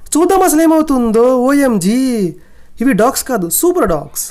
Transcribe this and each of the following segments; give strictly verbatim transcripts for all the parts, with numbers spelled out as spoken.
చూద్దాం అసలు ఏమవుతుందో. ఓఎంజీ, ఇవి డాగ్స్ కాదు, super dogs.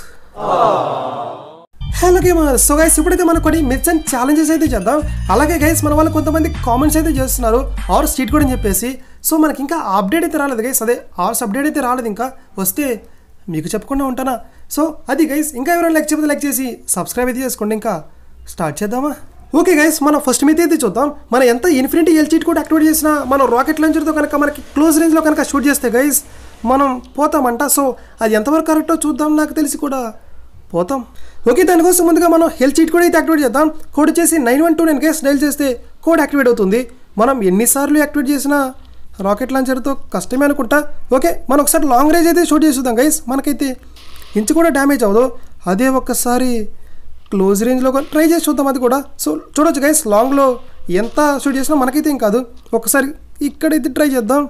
Hello gamers, so guys ఇప్పుడైతే మనం కొన్ని మిత్స్ అండ్ ఛాలెంజెస్ అయితే చేద్దాం. అలాగే గైస్ మన వాళ్ళు కొంతమంది కామెంట్స్ అయితే చేస్తున్నారు ఆర్స్ చీట్ కోడ్ అని చెప్పేసి. సో మనకి ఇంకా అప్డేట్ అయితే రాలేదు గైస్, అదే ఆర్స్ అప్డేట్ అయితే రాలేదు. ఇంకా వస్తే మీకు చెప్పకుండా ఉంటానా. సో అది గైస్, ఇంకా ఎవరైనా లైక్ చెప్పితే లైక్ చేసి సబ్స్క్రైబ్ అయితే చేసుకోండి. ఇంకా స్టార్ట్ చేద్దామా? ఓకే గైస్, మనం ఫస్ట్ మీద అయితే చూద్దాం. మనం ఎంత infinity health cheat code activate చేసినా మనం రాకెట్ లాంచర్తో కనుక మనకి క్లోజ్ రేంజ్లో కనుక షూట్ చేస్తే గైస్ మనం పోతామంట. సో అది ఎంతవరకు కరెక్టో చూద్దాం. నాకు తెలిసి కూడా పోతాం. ఓకే, దానికోసం ముందుగా మనం హెల్త్ చీట్ కోడ్ అయితే యాక్టివేట్ చేద్దాం. కోడ్ వచ్చేసి nine one two nine guys. Dial చేస్తే కోడ్ యాక్టివేట్ అవుతుంది. మనం ఎన్నిసార్లు యాక్టివేట్ చేసినా రాకెట్ లాంచర్తో కష్టమే అనుకుంటా. ఓకే, మనం ఒకసారి లాంగ్ రేంజ్ అయితే షూట్ చేసి చూద్దాం గైస్. మనకైతే ఇంచు కూడా డ్యామేజ్ అవ్వదు. అదే ఒక్కసారి క్లోజ్ రేంజ్లో ట్రై చేసి చూద్దాం అది కూడా. సో చూడొచ్చు గైస్, లాంగ్లో ఎంత షూట్ చేసినా మనకైతే ఏం కాదు. ఒకసారి ఇక్కడైతే ట్రై చేద్దాం.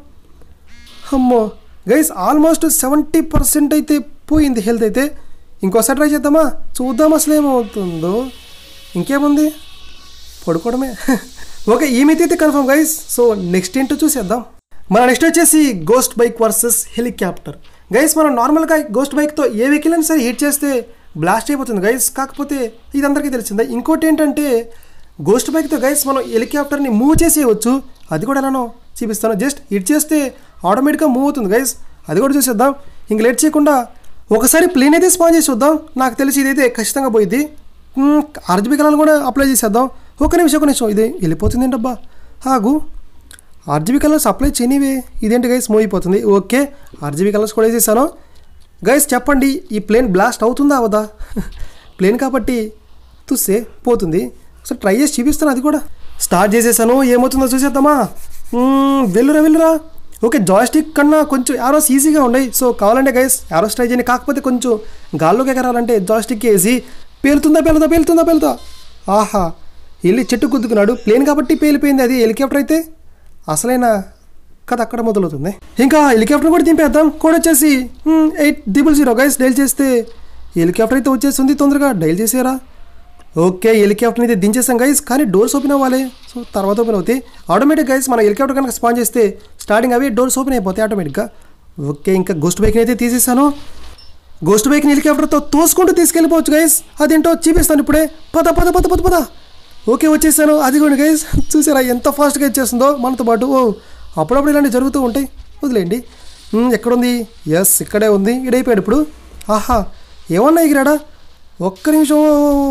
అమ్మో గైస్, ఆల్మోస్ట్ సెవెంటీ పర్సెంట్ అయితే పోయింది హెల్త్ అయితే. ఇంకోసారి ట్రై చేద్దామా? చూద్దాం అసలు ఏమవుతుందో. ఇంకేముంది, పడుకోవడమే. ఓకే, ఈమెయితే అయితే కన్ఫర్మ్ గైస్. సో నెక్స్ట్ ఏంటో చూసేద్దాం. మన నెక్స్ట్ వచ్చేసి ghost bike versus helicopter guys. మనం నార్మల్గా గోస్ట్ బైక్తో ఏ వెహికల్ అయినా సరే హిట్ చేస్తే బ్లాస్ట్ అయిపోతుంది గైస్. కాకపోతే ఇది అందరికీ తెలిసిందే. ఇంకోటి ఏంటంటే గోస్ట్ బైక్తో గైస్ మనం హెలికాప్టర్ని మూవ్ చేసేయవచ్చు. అది కూడా ఎలానో చూపిస్తాను. జస్ట్ హిట్ చేస్తే ఆటోమేటిక్గా మూవ్ అవుతుంది గైస్. అది కూడా చూసేద్దాం. ఇంక లేట్ చేయకుండా ఒకసారి ప్లేన్ అయితే స్పాన్ చేసి చూద్దాం. నాకు తెలిసి ఇదైతే ఖచ్చితంగా పోయింది. ఆర్జీబీ కలర్లు కూడా అప్లై చేసేద్దాం. ఒక నిమిషం ఒక నిమిషం ఇది వెళ్ళిపోతుంది ఏంటబ్బా. ఆగు, ఆర్జీబీ కలర్స్ అప్లై చేయనివే. ఇదేంటి గైస్ మూవ్ అయిపోతుంది. ఓకే, ఆర్జీబీ కలర్స్ కూడా వేసేసాను గైస్. చెప్పండి, ఈ ప్లేన్ బ్లాస్ట్ అవుతుందా అవదా? ప్లేన్ కాబట్టి చూస్తే పోతుంది. ఒకసారి ట్రై చేసి చూపిస్తాను. అది కూడా స్టార్ట్ చేసేసాను. ఏమవుతుందో చూసేద్దామా? వెళ్ళురా వెళ్ళురా. ఓకే, జాయ్స్టిక్ కన్నా కొంచెం యారోస్ ఈజీగా ఉన్నాయి. సో కావాలంటే గైస్ యారోస్ ట్రై చేయండి. కాకపోతే కొంచెం గాల్లోకి ఎగరాలంటే జాయ్స్టిక్ వేసి పేలుతుందా పేలుతా పేలుతుందా పేలుతా. ఆహా, వెళ్ళి చెట్టు గుద్దుకున్నాడు. ప్లేన్ కాబట్టి పేలిపోయింది. అది హెలికాప్టర్ అయితే అసలైన కథ అక్కడ మొదలవుతుంది. ఇంకా హెలికాప్టర్ కూడా దింపేద్దాం. కోడ్ వచ్చేసి eight triple zero guys. Dial చేస్తే హెలికాప్టర్ అయితే వచ్చేస్తుంది. తొందరగా డైల్ చేసారా? ఓకే, హెలికాప్టర్ని అయితే దించేసాం గైస్. కానీ డోర్స్ ఓపెన్ అవ్వాలి. సో తర్వాత ఓపెన్ అవుతాయి ఆటోమేటిక్ గైస్. మన హెలికాప్టర్ కనుక స్పాన్ చేస్తే స్టార్టింగ్ అవి డోర్స్ ఓపెన్ అయిపోతాయి ఆటోమేటిక్గా. ఓకే, ఇంకా గోస్ట్ బైక్ని అయితే తీసేసాను. గోస్ట్ బైక్ని హెలికాప్టర్తో తోసుకుంటూ తీసుకెళ్ళిపోవచ్చు గైస్. అదేంటో చూపిస్తాను ఇప్పుడే. పద పద పద పద పద. ఓకే, వచ్చేసాను. అది కూడా గైస్ చూసారా ఎంత ఫాస్ట్గా ఇచ్చేస్తుందో మనతో పాటు. ఓ, అప్పుడప్పుడు ఇలాంటివి జరుగుతూ ఉంటాయి, వదిలేండి. ఎక్కడుంది? ఎస్, ఇక్కడే ఉంది. ఇడైపోయాడు ఇప్పుడు. ఆహా, ఏమన్నా ఎగిరాడా? ఒక్క నిమిషం,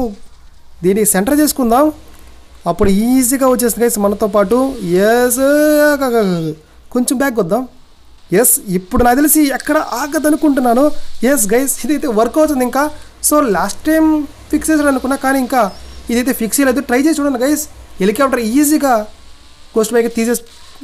దీన్ని సెంటర్ చేసుకుందాం. అప్పుడు ఈజీగా వచ్చేస్తుంది గైస్ మనతో పాటు. ఎస్, కొంచెం బ్యాక్ వద్దాం. ఎస్, ఇప్పుడు నాకు తెలిసి ఎక్కడ ఆగదనుకుంటున్నాను. ఎస్ గైస్, ఇదైతే వర్క్ అవుతుంది ఇంకా. సో లాస్ట్ టైం ఫిక్స్ చేసాడు అనుకున్నా, కానీ ఇంకా ఇదైతే ఫిక్స్ చేయలేదు. ట్రై చేసి చూడండి గైస్. హెలికాప్టర్ ఈజీగా గోస్ట్ బైక్ తీసేసి.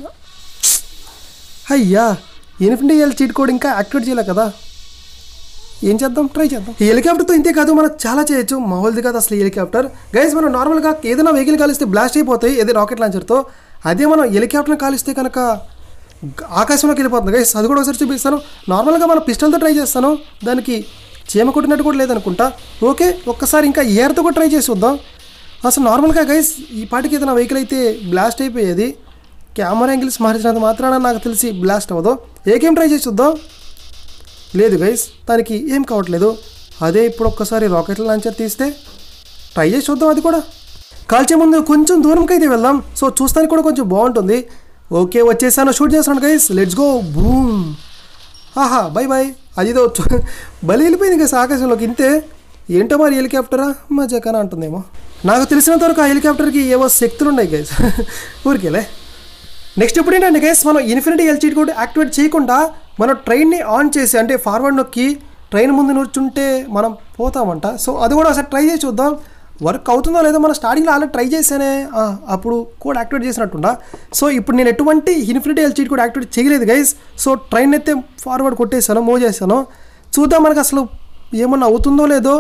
అయ్యా, ఇన్ఫినిటీ ఎల్ చీట్ కోడ్ ఇంకా యాక్టివేట్ చేయలే కదా. ఏం చేద్దాం, ట్రై చేద్దాం. ఈ హెలికాప్టర్తో ఇంతే కాదు, మనం చాలా చేయొచ్చు. మామూలుది కాదు అసలు ఈ హెలికాప్టర్ గైస్. మనం నార్మల్గా ఏదైనా వెహికల్ కాలిస్తే బ్లాస్ట్ అయిపోతాయి, ఏదో రాకెట్ లాంచర్తో. అదే మనం హెలికాప్టర్ని కాలిస్తే కనుక ఆకాశంలోకి వెళ్ళిపోతుంది గైస్. అది కూడా ఒకసారి చూపిస్తాను. నార్మల్గా మనం పిస్టల్తో ట్రై చేస్తాను. దానికి చీమ కొట్టినట్టు కూడా లేదనుకుంటా. ఓకే, ఒక్కసారి ఇంకా ఎయిర్తో కూడా ట్రై చేసి చూద్దాం. అసలు నార్మల్గా గైస్ ఈ పాటికి ఏదైనా వెహికల్ అయితే బ్లాస్ట్ అయిపోయేది. కెమెరా యాంగిల్స్ మార్చినంత మాత్రాన నాకు తెలిసి బ్లాస్ట్ అవ్వదు. ఏ గేమ్ ట్రై చేసి చూద్దాం. లేదు గైస్, దానికి ఏం కావట్లేదు. అదే ఇప్పుడు ఒక్కసారి రాకెట్ లాంచర్ తీస్తే ట్రై చేసి చూద్దాం. అది కూడా కాల్చే ముందు కొంచెం దూరంకి అయితే వెళ్దాం. సో చూస్తానికి కూడా కొంచెం బాగుంటుంది. ఓకే, వచ్చేసాను. షూట్ చేస్తాను గైస్. Let's go. బూమ్. ఆహా, బై బాయ్. అదిదో బలి వెళ్ళిపోయింది గైస్ ఆకాశంలోకి. ఇంతే ఏంటో మరి హెలికాప్టరా మజాకనా అంటుందేమో. నాకు తెలిసినంత వరకు ఆ హెలికాప్టర్కి ఏవో శక్తులు ఉన్నాయి గైస్. ఊరికేలే. నెక్స్ట్ ఇప్పుడు ఏంటంటే గైస్, మనం infinity health cheat code activate చేయకుండా మనం ట్రైన్ని ఆన్ చేసి అంటే ఫార్వర్డ్ నొక్కి ట్రైన్ ముందు నుంచుంటే మనం పోతామంట. సో అది కూడా ఒకసారి ట్రై చేసి చూద్దాం. వర్క్ అవుతుందో లేదో. మనం స్టార్టింగ్లో ఆల్రెడీ ట్రై చేసానే, అప్పుడు కోడ్ యాక్టివేట్ చేసినట్టుండా. సో ఇప్పుడు నేను ఎటువంటి infinity health cheat code activate చేయలేదు గైస్. సో ట్రైన్ అయితే ఫార్వర్డ్ కొట్టేసాను, మూవ్ చేశాను. చూద్దాం మనకు అసలు ఏమన్నా అవుతుందో లేదో.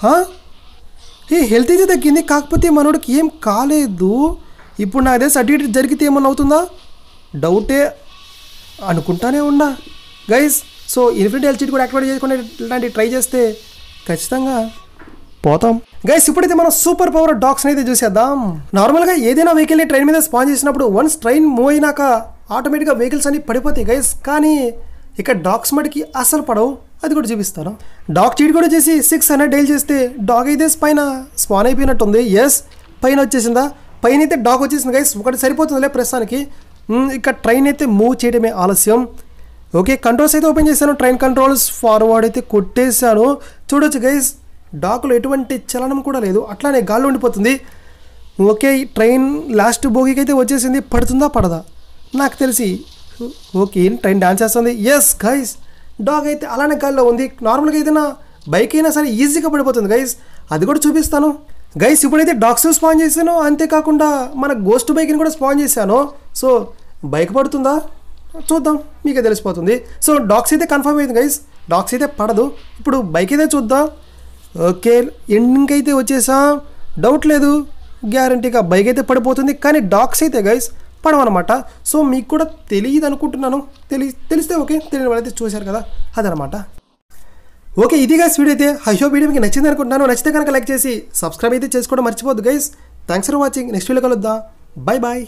ఏ హెల్త్ అయితే తగ్గింది, కాకపోతే మనోడికి ఏం కాలేదు. ఇప్పుడు నాకు తెలిసి అటు ఇటు జరిగితే ఏమన్నా అవుతుందా డౌటే అనుకుంటానే ఉన్నా guys. So infinity health cheat కూడా యాక్టివేట్ చేయకుండా ఇలాంటివి ట్రై చేస్తే ఖచ్చితంగా పోతాం గైస్. ఇప్పుడైతే మనం సూపర్ పవర్ డాగ్స్ని అయితే చూసేద్దాం. నార్మల్గా ఏదైనా వెహికల్ని ట్రైన్ మీద స్పాన్ చేసినప్పుడు వన్స్ ట్రైన్ మూవ్ అయినాక ఆటోమేటిక్గా వెహికల్స్ అన్ని పడిపోతాయి గైస్. కానీ ఇక డాగ్స్ మటుకి అస్సలు పడవు, అది కూడా చూపిస్తాను. డాగ్ చీట్ కూడా చేసి సిక్స్ హండ్రెడ్ డైల్ చేస్తే డాగ్ అయితే పైన స్పాన్ అయిపోయినట్టుంది. ఎస్, పైన వచ్చేసిందా? పైన అయితే డాగ్ వచ్చేసింది గైస్, ఒకటి సరిపోతుందిలే ప్రస్తుతానికి. ఇక ట్రైన్ అయితే మూవ్ చేయడమే ఆలస్యం. ఓకే, కంట్రోల్స్ అయితే ఓపెన్ చేశాను, ట్రైన్ కంట్రోల్స్ ఫార్వర్డ్ అయితే కొట్టేశాను. చూడొచ్చు గైస్, డాక్లో ఎటువంటి చలనం కూడా లేదు, అట్లానే గాల్లో ఉండిపోతుంది. ఓకే, ట్రైన్ లాస్ట్ బోగికి అయితే వచ్చేసింది. పడుతుందా పడదా నాకు తెలిసి. ఓకే, ట్రైన్ డాన్స్ చేస్తుంది. ఎస్ గైస్, డాగ్ అయితే అలానే గాల్లో ఉంది. నార్మల్గా ఏదైనా బైక్ అయినా సరే ఈజీగా పడిపోతుంది గైస్, అది కూడా చూపిస్తాను గైస్. ఇప్పుడైతే డాగ్స్ స్పాన్ చేశాను, అంతేకాకుండా మన గోస్ట్ బైక్ని కూడా స్పాన్ చేశాను. సో బైక్ పడుతుందా చూద్దాం, మీకే తెలిసిపోతుంది. సో డాగ్స్ అయితే కన్ఫర్మ్ అయింది గైస్, డాగ్స్ అయితే పడదు. ఇప్పుడు బైక్ అయితే చూద్దాం. ఓకే, ఎండింగ్ అయితే వచ్చేసా, డౌట్ లేదు, గ్యారంటీగా బైక్ అయితే పడిపోతుంది. కానీ డాగ్స్ అయితే గైస్ పడవన్నమాట. సో మీకు కూడా తెలియదు అనుకుంటున్నాను, తెలి తెలిస్తే ఓకే, తెలియని వాళ్ళైతే చూశారు కదా, అదనమాట. ఓకే, ఇది గైస్ వీడియో అయితే. ఐ హోప్ వీడియో మీకు నచ్చింది అనుకుంటున్నాను. నచ్చితే కనుక లైక్ చేసి సబ్స్క్రైబ్ అయితే చేసుకోవడం మర్చిపోద్దు guys. Thanks for watching. Next video కలుద్దాం. Bye bye.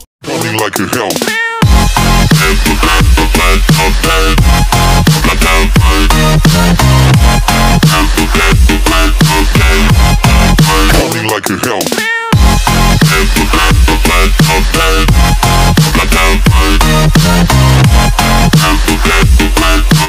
Like a hell. Like a hell.